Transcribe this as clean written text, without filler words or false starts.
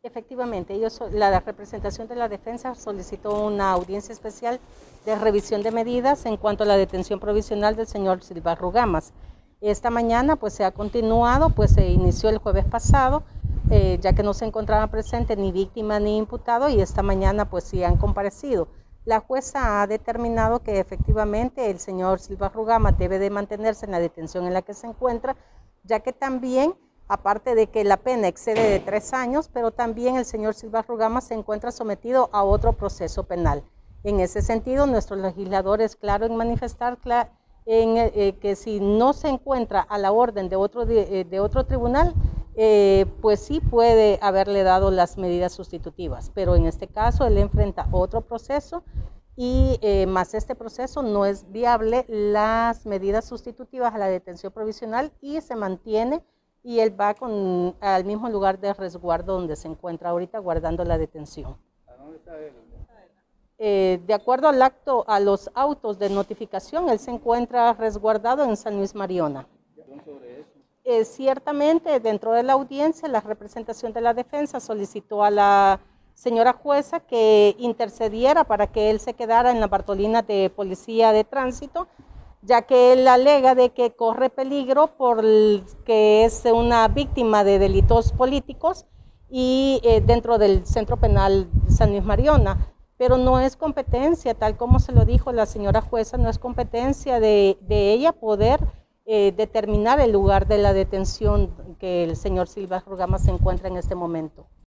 Efectivamente, la representación de la defensa solicitó una audiencia especial de revisión de medidas en cuanto a la detención provisional del señor Silva Rugamas. Esta mañana pues se ha continuado, pues se inició el jueves pasado, ya que no se encontraba presente ni víctima ni imputado, y esta mañana pues sí han comparecido. La jueza ha determinado que efectivamente el señor Silva Rugamas debe de mantenerse en la detención en la que se encuentra, ya que también, aparte de que la pena excede de 3 años, pero también el señor Silva Rugamas se encuentra sometido a otro proceso penal. En ese sentido, nuestro legislador es claro en manifestar que si no se encuentra a la orden de otro tribunal, pues sí puede haberle dado las medidas sustitutivas, pero en este caso él enfrenta otro proceso y más este proceso no es viable las medidas sustitutivas a la detención provisional, y se mantiene, y él va al mismo lugar de resguardo donde se encuentra ahorita guardando la detención. ¿A dónde está él? De acuerdo a los autos de notificación, él se encuentra resguardado en San Luis Mariona. Sobre eso. Ciertamente, dentro de la audiencia, la representación de la defensa solicitó a la señora jueza que intercediera para que él se quedara en la Bartolina de Policía de Tránsito, ya que él alega de que corre peligro porque es una víctima de delitos políticos y dentro del Centro Penal de San Luis Mariona. Pero no es competencia, tal como se lo dijo la señora jueza, no es competencia de ella poder determinar el lugar de la detención que el señor Silva Rugamas se encuentra en este momento.